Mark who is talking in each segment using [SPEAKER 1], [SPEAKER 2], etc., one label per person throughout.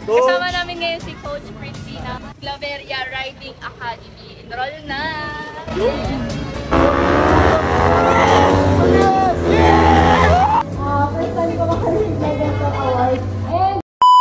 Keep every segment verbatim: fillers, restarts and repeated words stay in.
[SPEAKER 1] Kasama namin ngayon si Coach Fritsy ng Claveria Riding Academy. Enroll na!
[SPEAKER 2] First time ko makarinig na ganito award. And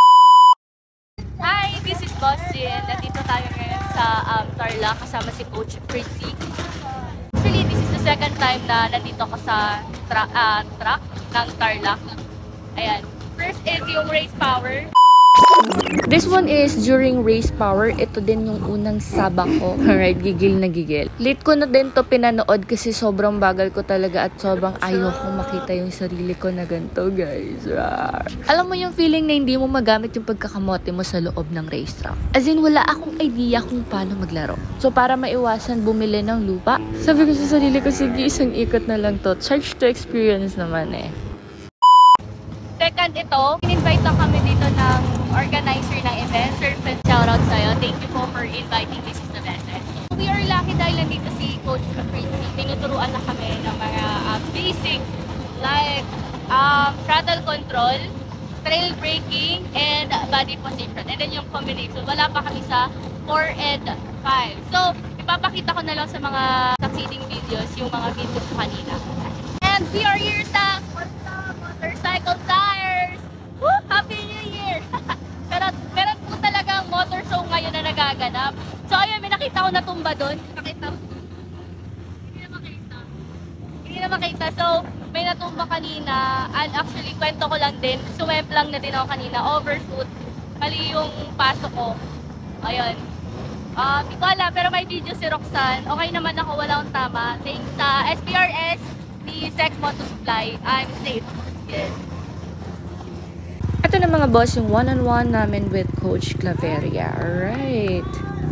[SPEAKER 1] hi, this is Boss Jin. Nandito tayo ngayon sa um, Tarlac kasama si Coach Fritsy. Actually, this is the second time na nandito ako sa tra uh, track ng Tarlac. Ayan. First is yung race power.
[SPEAKER 3] This one is during race power. Ito din yung unang sabak ko. Alright, gigil na gigil. Late ko na din to pinanood kasi sobrang bagal ko talaga at sobrang ayaw kong makita yung sarili ko na ganito, guys. Rawr. Alam mo yung feeling na hindi mo magamit yung pagkakamote mo sa loob ng racetrack. As in, wala akong idea kung paano maglaro. So, para maiwasan bumili ng lupa, sabi ko sa sarili ko, sige, isang ikot na lang to. Charge to experience naman eh.
[SPEAKER 1] Second ito, in-invite lang kami dito ng organizer ng event. Sir, shoutout sa'yo. Thank you po for inviting. This is the message. We are lucky dahil nandito si Coach Fritsy. Tinuturuan na kami ng mga uh, basic like um, throttle control, trail braking, and body position. And then yung combination. Wala pa kami sa four and five. So, ipapakita ko na lang sa mga succeeding videos yung mga videos kanina. And we are here sa motorcycle tires! Woo! Happy New Year! Pero meron po talagang motor show ngayon na nagaganap. So ayun, may nakita ko na tumba doon. Nakita mo? Hindi na makita. Hindi na makita. So may natumba kanina. And actually, kwento ko lang din. Sumep lang na din ako kanina. Overshoot. Mali yung pasok ko. Ayun. Uh, hindi ko alam, pero may video si Roxanne. Okay naman ako, wala akong tama. Thanks sa S P R S, ni Sec Moto Supply. I'm safe. Yes.
[SPEAKER 3] Ito na mga boss, yung one-on-one namin with Coach Claveria. Alright.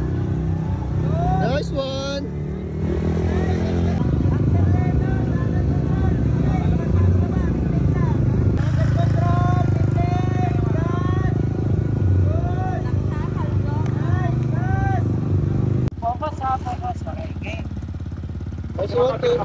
[SPEAKER 4] Nice one!
[SPEAKER 5] Focus ha, focus. Okay.
[SPEAKER 4] Nice one, two.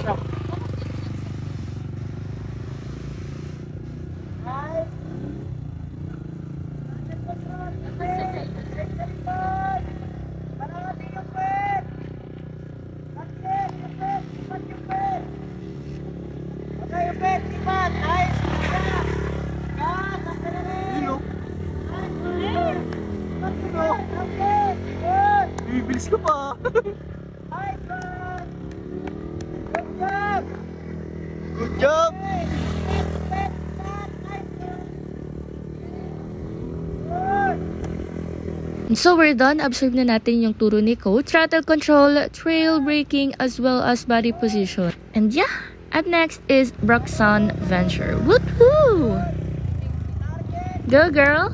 [SPEAKER 4] Bibilis ka pa! Good job!
[SPEAKER 3] So we're done. Observe na natin yung turo ni Coach. Throttle control, trail braking, as well as body position. And yeah, up next is Roxanne Venture. Woohoo! Go girl!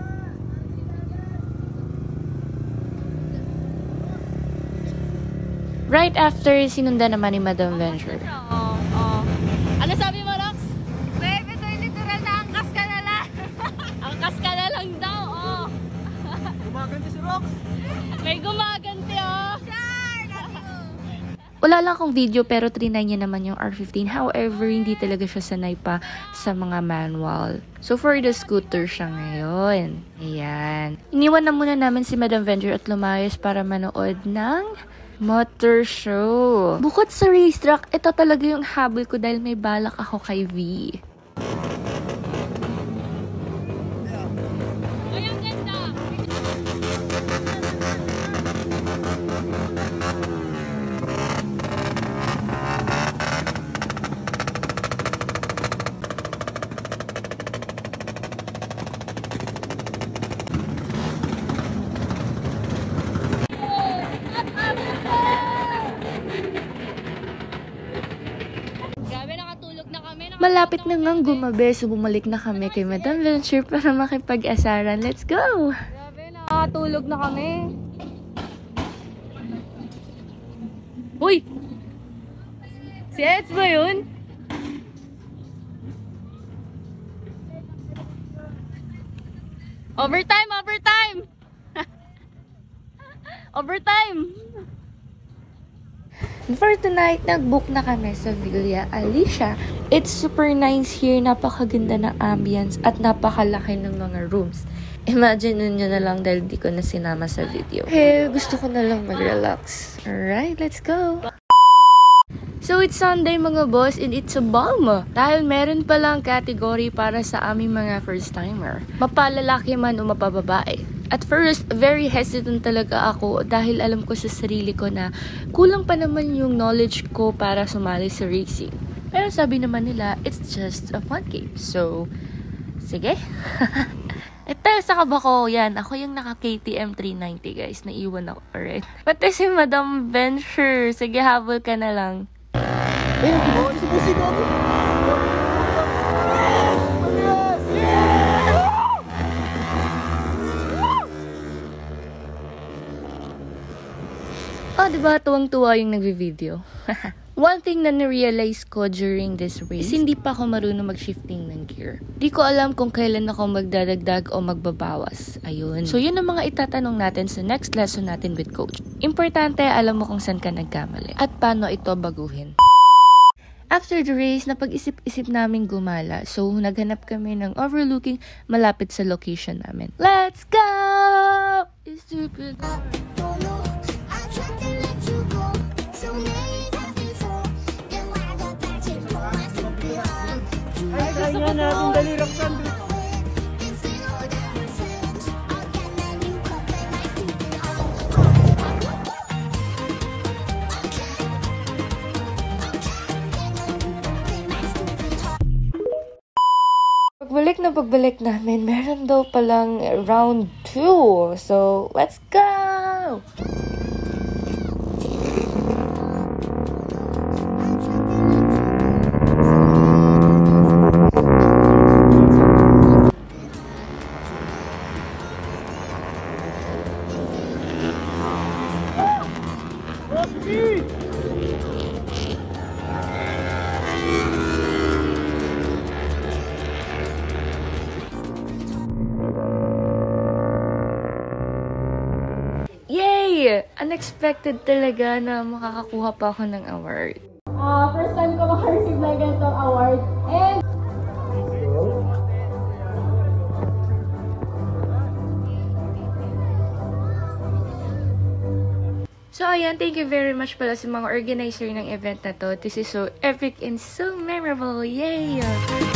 [SPEAKER 3] Right after, sinundan naman ni Madam Venture.
[SPEAKER 1] Oh, oh. Ano sabi mo, Rox? Babe, ito yung literal na angkas ka na lang. Angkas ka na lang daw, oh.
[SPEAKER 4] Gumaganti si Rox!
[SPEAKER 1] May gumaganti, oh.
[SPEAKER 3] Wala lang akong video pero trinay niya naman yung R fifteen. However, hindi talaga siya sanay pa sa mga manual. So, for the scooter siya ngayon. Ayan. Iniwan na muna namin si Madam Venture at lumayas para manood ng motor show. Bukod sa racetrack, ito talaga yung habol ko dahil may balak ako kay V.
[SPEAKER 1] Ay, ang ganda.
[SPEAKER 3] Malapit na ngang gumabi, so bumalik na kami kay Madam Venture para makipag-asaran. Let's go!
[SPEAKER 1] Grabe, nakatulog na kami. Uy! Si Eds ba yun? Overtime! Overtime! Overtime!
[SPEAKER 3] For tonight, nag-book na kami sa Villa Alicia. It's super nice here, napakaganda ng ambience at napakalaki ng mga rooms. Imagine nyo na lang dahil di ko na sinama sa video. Hey, gusto ko na lang mag-relax. Alright, let's go! So, it's Sunday mga boss and it's a bomb. Dahil meron palang category para sa aming mga first-timer. Mapalalaki man o mapababae. At first, very hesitant talaga ako dahil alam ko sa sarili ko na kulang pa naman yung knowledge ko para sumali sa racing. Pero sabi naman nila, it's just a fun game. So, sige. Ito, sa kaba ko, yan. Ako yung naka-K T M three ninety, guys. Naiwan ako, alright? Pati si Madam Venture. Sige, habol ka na lang.
[SPEAKER 4] Eh, oh, isa po si Gabi.
[SPEAKER 3] Oh, diba? Tuwang-tuwa yung nagvi-video. One thing na na-realize ko during this race is hindi pa ako marunong mag-shifting ng gear. Di ko alam kung kailan ako magdadagdag o magbabawas. Ayun. So, yun ang mga itatanong natin sa next lesson natin with coach. Importante, alam mo kung saan ka nagkamali at paano ito baguhin. After the race, napag-isip-isip namin gumala. So, naghanap kami ng overlooking malapit sa location namin. Let's go! It's stupid.
[SPEAKER 4] Ay, kaya natin dali Roxanne.
[SPEAKER 3] Pagbalik na pagbalik namin, meron daw palang round two. So, let's go! Yay! Unexpected talaga na makakakuha pa ako ng award.
[SPEAKER 2] Ah, first time ko maka-receive na ganitong award. And
[SPEAKER 3] So, ayan, thank you very much pala sa mga organizer ng event na to. This is so epic and so memorable. Yay!